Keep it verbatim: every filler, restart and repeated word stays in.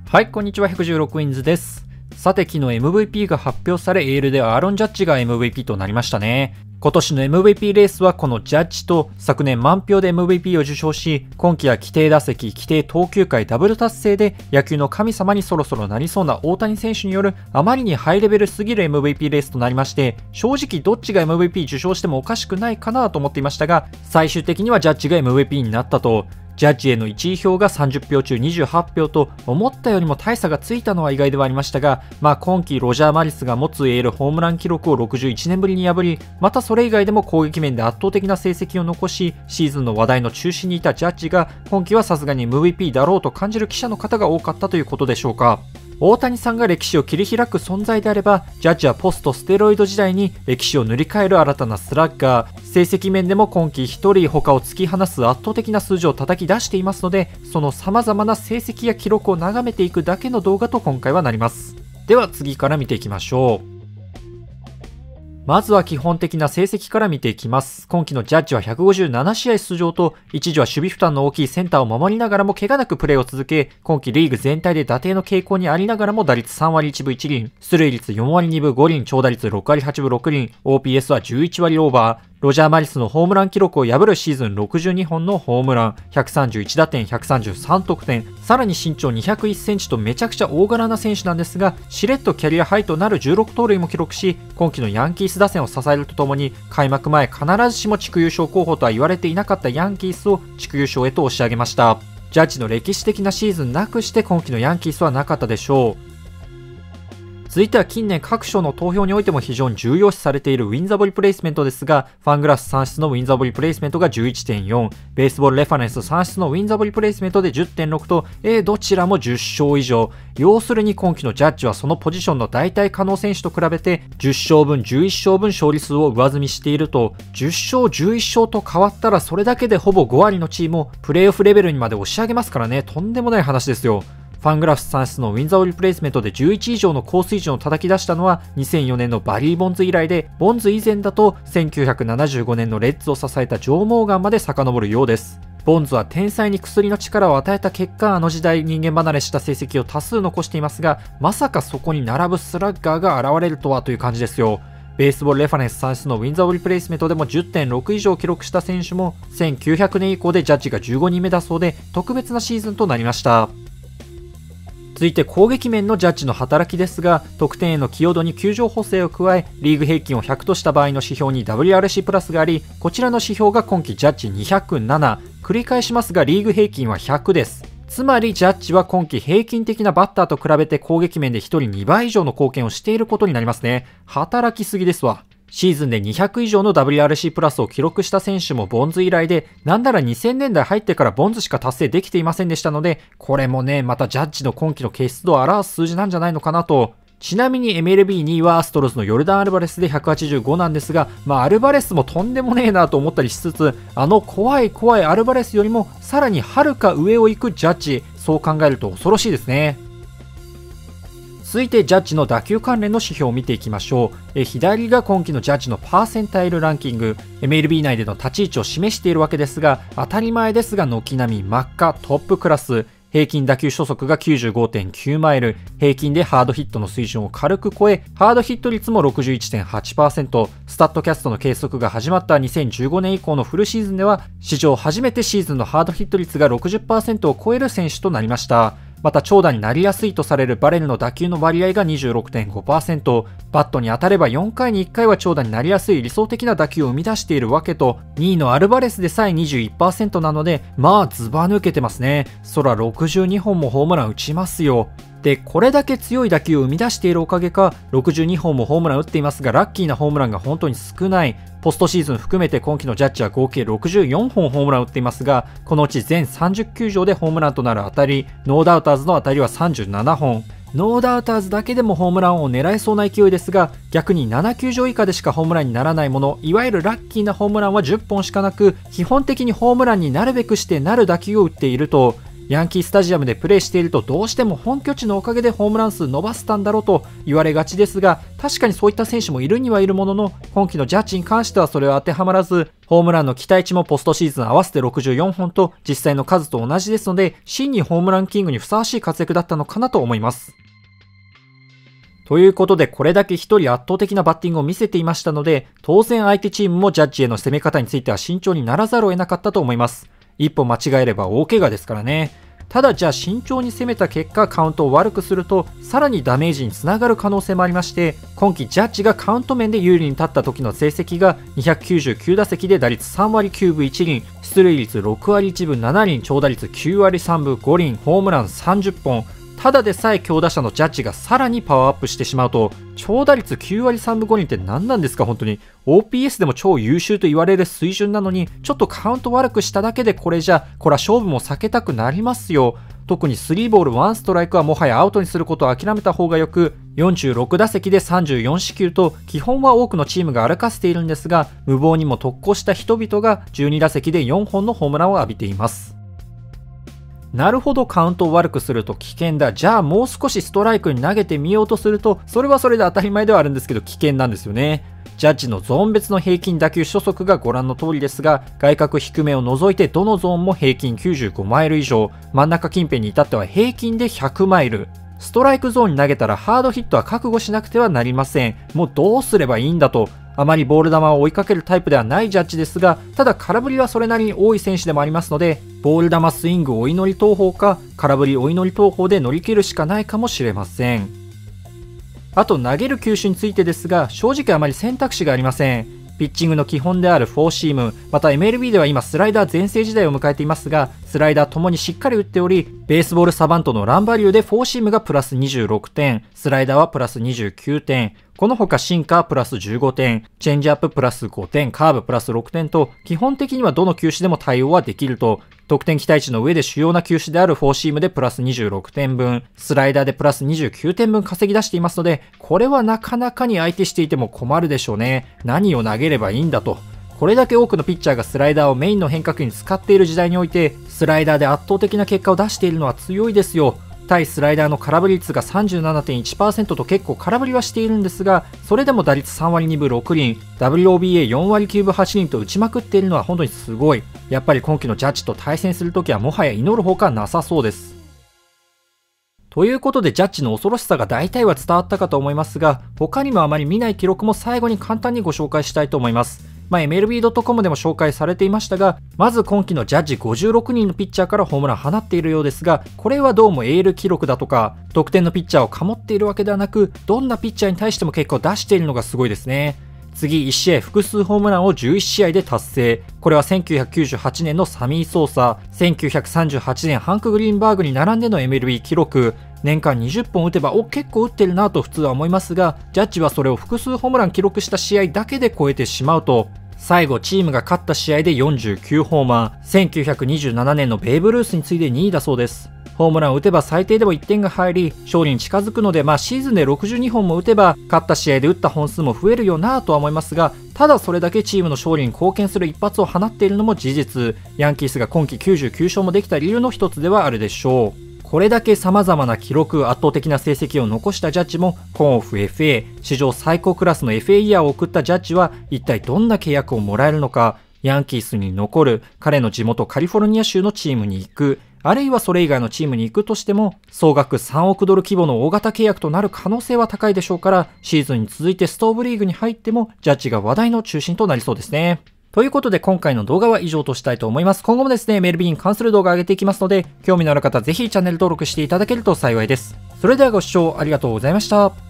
はい、こんにちは。ひゃくじゅうろくウィンズです。さて、昨日 エムブイピー が発表され、エールでアーロン・ジャッジが エムブイピー となりましたね。今年の エムブイピー レースはこのジャッジと昨年満票で エムブイピー を受賞し、今季は規定打席、規定投球回ダブル達成で野球の神様にそろそろなりそうな大谷選手によるあまりにハイレベルすぎる エムブイピー レースとなりまして、正直どっちが エムブイピー 受賞してもおかしくないかなと思っていましたが、最終的にはジャッジが エムブイピー になったと。ジャッジへのいちい票がさんじゅっぴょう中にじゅうはちひょうと思ったよりも大差がついたのは意外ではありましたが、まあ今季ロジャー・マリスが持つエールホームラン記録をろくじゅういちねんぶりに破り、またそれ以外でも攻撃面で圧倒的な成績を残し、シーズンの話題の中心にいたジャッジが今季はさすがに エムブイピー だろうと感じる記者の方が多かったということでしょうか。大谷さんが歴史を切り開く存在であれば、ジャッジはポストステロイド時代に歴史を塗り替える新たなスラッガー、成績面でも今季ひとり他を突き放す圧倒的な数字を叩き出していますので、その様々な成績や記録を眺めていくだけの動画と今回はなります。では次から見ていきましょう。まずは基本的な成績から見ていきます。今季のジャッジはひゃくごじゅうななしあい出場と、一時は守備負担の大きいセンターを守りながらも怪我なくプレーを続け、今季リーグ全体で打点の傾向にありながらも打率さんわりいちぶいちりん、出塁率よんわりにぶごりん、長打率ろくわりはちぶろくりん、オーピーエス はじゅういちわりオーバー、ロジャー・マリスのホームラン記録を破るシーズンろくじゅうにほんのホームラン、ひゃくさんじゅういちだてん、ひゃくさんじゅうさんとくてん、さらに身長にひゃくいっセンチとめちゃくちゃ大柄な選手なんですが、しれっとキャリアハイとなるじゅうろくとうるいも記録し、今季のヤンキース打線を支えるとともに、開幕前必ずしも地区優勝候補とは言われていなかったヤンキースを地区優勝へと押し上げました。ジャッジの歴史的なシーズンなくして今季のヤンキースはなかったでしょう。続いては近年各賞の投票においても非常に重要視されているウィンザボリプレイスメントですが、ファングラフ算出のウィンザボリプレイスメントが じゅういってんよん、ベースボールレファレンス算出のウィンザボリプレイスメントで じゅってんろく と、えー、どちらもじゅっしょう以上。要するに今季のジャッジはそのポジションの大体可能選手と比べてじゅっしょうぶんじゅういっしょうぶん勝利数を上積みしていると、じゅっしょうじゅういっしょうと変わったらそれだけでほぼごわりのチームをプレーオフレベルにまで押し上げますからね。とんでもない話ですよ。ファングラフ算出のウィンザボリプレイスメントでじゅういちいじょうの高水準を叩き出したのはにせんよねんのバリー・ボンズ以来で、ボンズ以前だとせんきゅうひゃくななじゅうごねんのレッズを支えたジョー・モーガンまで遡るようです。ボンズは天才に薬の力を与えた結果、あの時代人間離れした成績を多数残していますが、まさかそこに並ぶスラッガーが現れるとはという感じですよ。ベースボールレファレンス算出のウィンザボリプレイスメントでも じゅってんろく 以上記録した選手もせんきゅうひゃくねん以降でジャッジがじゅうごにんめだそうで、特別なシーズンとなりました。続いて攻撃面のジャッジの働きですが、得点への寄与度に球場補正を加え、リーグ平均をひゃくとした場合の指標に ダブリューアールシー プラスがあり、こちらの指標が今季ジャッジにひゃくなな、繰り返しますがリーグ平均はひゃくです。つまりジャッジは今季平均的なバッターと比べて攻撃面でひとりにばい以上の貢献をしていることになりますね。働きすぎですわ。シーズンでにひゃくいじょうの ダブリューアールシー プラスを記録した選手もボンズ以来で、なんならにせんねんだい入ってからボンズしか達成できていませんでしたので、これもね、またジャッジの今季の傑出度を表す数字なんじゃないのかなと。ちなみに エムエルビーにいはアストロズのヨルダン・アルバレスでひゃくはちじゅうごなんですが、まあアルバレスもとんでもねえなと思ったりしつつ、あの怖い怖いアルバレスよりもさらにはるか上を行くジャッジ、そう考えると恐ろしいですね。続いてジャッジの打球関連の指標を見ていきましょう。え左が今季のジャッジのパーセンタイルランキング、 エムエルビー 内での立ち位置を示しているわけですが、当たり前ですが軒並み真っ赤トップクラス、平均打球初速が きゅうじゅうごてんきゅうマイル、平均でハードヒットの水準を軽く超え、ハードヒット率も ろくじゅういちてんはちパーセント、スタッドキャストの計測が始まったにせんじゅうごねん以降のフルシーズンでは、史上初めてシーズンのハードヒット率が ろくじゅっパーセント を超える選手となりました。また長打になりやすいとされるバレルの打球の割合が にじゅうろくてんごパーセント、バットに当たればよんかいにいっかいは長打になりやすい理想的な打球を生み出しているわけと、にいのアルバレスでさえ にじゅういちパーセント なので、まあズバ抜けてますね。そらろくじゅうにほんもホームラン打ちますよ。で、これだけ強い打球を生み出しているおかげか、ろくじゅうにほんもホームラン打っていますが、ラッキーなホームランが本当に少ない。ポストシーズン含めて今季のジャッジは合計ろくじゅうよんほんホームラン打っていますが、このうち全さんじゅっきゅうじょうでホームランとなる当たり、ノーダウターズの当たりはさんじゅうななほん。ノーダウターズだけでもホームランを狙えそうな勢いですが、逆にななきゅうじょう以下でしかホームランにならないもの、いわゆるラッキーなホームランはじゅっぽんしかなく、基本的にホームランになるべくしてなる打球を打っていると、 ヤンキースタジアムでプレーしているとどうしても本拠地のおかげでホームラン数伸ばせたんだろうと言われがちですが、確かにそういった選手もいるにはいるものの、今季のジャッジに関してはそれは当てはまらず、ホームランの期待値もポストシーズン合わせてろくじゅうよんほんと実際の数と同じですので、真にホームランキングにふさわしい活躍だったのかなと思います。ということで、これだけ一人圧倒的なバッティングを見せていましたので、当然相手チームもジャッジへの攻め方については慎重にならざるを得なかったと思います。一歩間違えれば大怪我ですからね。ただじゃあ慎重に攻めた結果カウントを悪くするとさらにダメージにつながる可能性もありまして、今季ジャッジがカウント面で有利に立った時の成績がにひゃくきゅうじゅうきゅう打席で打率さんわりきゅうぶいちりん、出塁率ろくわりいちぶななりん、長打率きゅうわりさんぶごりん、ホームランさんじゅっぽん。ただでさえ強打者のジャッジがさらにパワーアップしてしまうと、長打率きゅうわりさんぶごりんって何なんですか本当に。オーピーエス でも超優秀と言われる水準なのに、ちょっとカウント悪くしただけでこれじゃ、これは勝負も避けたくなりますよ。特にスリーボールワンストライクはもはやアウトにすることを諦めた方がよく、よんじゅうろく打席でさんじゅうよんしきゅうと基本は多くのチームが歩かせているんですが、無謀にも特攻した人々がじゅうに打席でよんほんのホームランを浴びています。なるほど、カウントを悪くすると危険だ。じゃあもう少しストライクに投げてみようとすると、それはそれで当たり前ではあるんですけど危険なんですよね。ジャッジのゾーン別の平均打球初速がご覧の通りですが、外角低めを除いてどのゾーンも平均きゅうじゅうごマイル以上、真ん中近辺に至っては平均でひゃくマイル。ストライクゾーンに投げたらハードヒットは覚悟しなくてはなりません。もうどうすればいいんだと。あまりボール球を追いかけるタイプではないジャッジですが、ただ空振りはそれなりに多い選手でもありますので、ボール球スイング追い乗り投法か空振り追い乗り投法で乗り切るしかないかもしれません。あと投げる球種についてですが、正直あまり選択肢がありません。ピッチングの基本であるフォーシーム、また エムエルビー では今スライダー全盛時代を迎えていますが、スライダーともにしっかり打っており、ベースボールサバントのランバリューでフォーシームがプラスにじゅうろくてん、スライダーはプラスにじゅうきゅうてん、この他シンカープラスじゅうごてん、チェンジアッププラスごてん、カーブプラスろくてんと、基本的にはどの球種でも対応はできると、得点期待値の上で主要な球種であるフォーシームでプラスにじゅうろくてんぶん、スライダーでプラスにじゅうきゅうてんぶん稼ぎ出していますので、これはなかなかに相手していても困るでしょうね。何を投げればいいんだと。これだけ多くのピッチャーがスライダーをメインの変化球に使っている時代において、スライダーで圧倒的な結果を出しているのは強いですよ。対スライダーの空振り率が さんじゅうななてんいちパーセント と結構空振りはしているんですが、それでも打率さんわりにぶろくりん、ダブリューオービーエーよんわりきゅうぶはちりんと打ちまくっているのは本当にすごい。やっぱり今季のジャッジと対戦するときはもはや祈るほかなさそうです。ということでジャッジの恐ろしさが大体は伝わったかと思いますが、他にもあまり見ない記録も最後に簡単にご紹介したいと思います。まあ、エムエルビードットコム でも紹介されていましたが、まず今季のジャッジごじゅうろくにんのピッチャーからホームラン放っているようですが、これはどうもエール記録だとか、得点のピッチャーを醸っているわけではなく、どんなピッチャーに対しても結構出しているのがすごいですね。次、いち試合複数ホームランをじゅういちしあいで達成。これはせんきゅうひゃくきゅうじゅうはちねんのサミー・ソーサ、せんきゅうひゃくさんじゅうはちねんハンク・グリーンバーグに並んでの エムエルビー 記録。年間にじゅっぽん打てば、お、結構打ってるなと普通は思いますが、ジャッジはそれを複数ホームラン記録した試合だけで超えてしまうと、最後チームが勝った試合でよんじゅうきゅうホーマー、せんきゅうひゃくにじゅうななねんのベーブ・ルースに次いでにいだそうです。ホームランを打てば最低でもいってんが入り、勝利に近づくので、まあシーズンでろくじゅうにほんも打てば、勝った試合で打った本数も増えるよなぁとは思いますが、ただそれだけチームの勝利に貢献する一発を放っているのも事実、ヤンキースが今季きゅうじゅうきゅうしょうもできた理由の一つではあるでしょう。これだけ様々な記録、圧倒的な成績を残したジャッジも、今オフ エフエー、史上最高クラスの エフエー イヤーを送ったジャッジは、一体どんな契約をもらえるのか、ヤンキースに残る、彼の地元カリフォルニア州のチームに行く、あるいはそれ以外のチームに行くとしても、総額さんおくドル規模の大型契約となる可能性は高いでしょうから、シーズンに続いてストーブリーグに入っても、ジャッジが話題の中心となりそうですね。ということで今回の動画は以上としたいと思います。今後もですね、エムエルビー に関する動画を上げていきますので、興味のある方ぜひチャンネル登録していただけると幸いです。それではご視聴ありがとうございました。